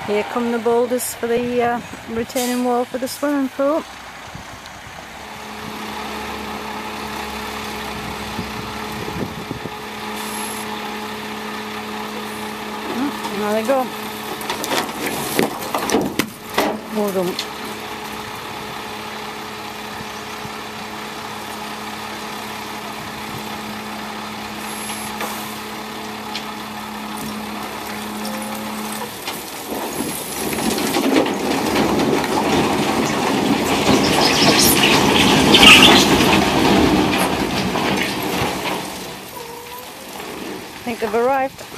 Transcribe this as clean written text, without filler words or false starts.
Here come the boulders for the retaining wall for the swimming pool. There they go. Well done. I think they've arrived.